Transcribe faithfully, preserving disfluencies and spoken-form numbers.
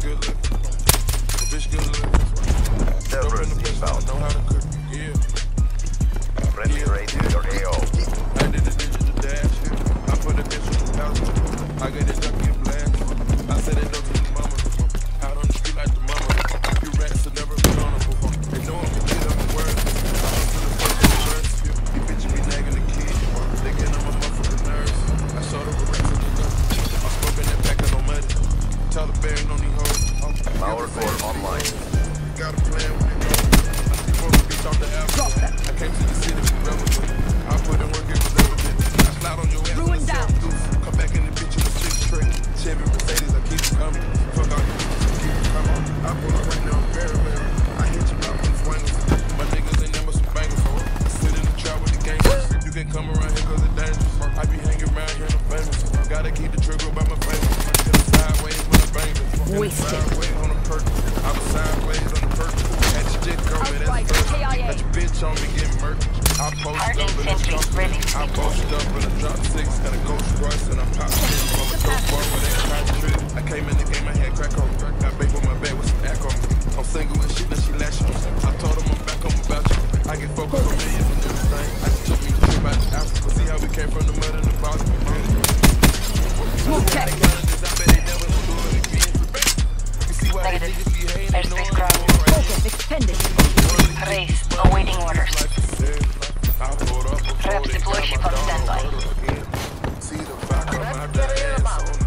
good looking. The bitch good looking. Cerberus inbound. Know how to cook. Yeah. Friendly radio your A O. I did the digital dash. I put a bitch on the couch. I got it ducky and blast. I said it up to the mama. Out on the street like the mama. You rats have never been on a before. They know I'm gonna get up and work. I went to the first and first. You bitches be nagging the kids. They get on my motherfucking nerves. I saw the rats in the gun. I'm smoking that pack of no money. Taliban on these hoes. Power core online. Got a plan with it. Before the beach off the apple. I came to the city for rebel. I put in work, it was evident. I slide on your ass. Ruin down. Come back in the bitch in the six straight. Chevy Mercedes, I keep it coming. Fuck all you bitches, I keep it coming. I pull up right now, I'm very well. I hit you out with the swingers. My niggas ain't never some bangers. I sit in the trap with the gangsters. You can come around here cause it's dangerous. I be hanging around here and I'm famous. Gotta keep the trigger by my fingers. Hit the sideways when I bang it. Wasted. Sideways on the perk. I was sideways on the perk. Had your dick on me, that's first. Got your bitch on me getting murked. I posted up in a jump. I posted up in a drop six. Got a Ghost Royce and I popped shit from a dope bar where they concentrated. I came in the game, I had crack on me. Got babe on my back with some act on me. I'm single and shit, now she lashing me. I told him I'm back, I'm about you. I get focused on millions and everything. I just took me a trip out to Africa. See how we came from the mud and the bottom. Smoke check. I bet they never gonna do it again. You see why they niggas be hating? Airspace ground. Focus expended. Race, awaiting orders. Prep deploy ship on standby. See the fact I'm out there.